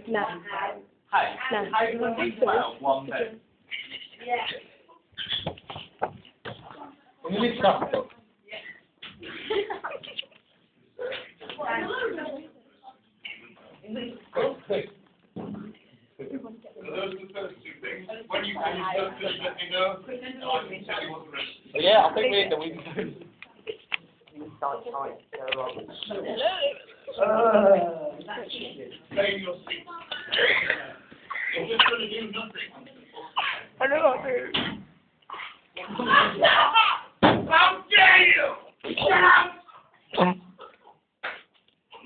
No. Hey, No. how can we spell one bit? English something. Quick. So those are the first two things. When you finish those, just let me know, and I can tell you what the rest is. Yeah, I think we Stay in your seat. You're just going to do nothing. I know what to do.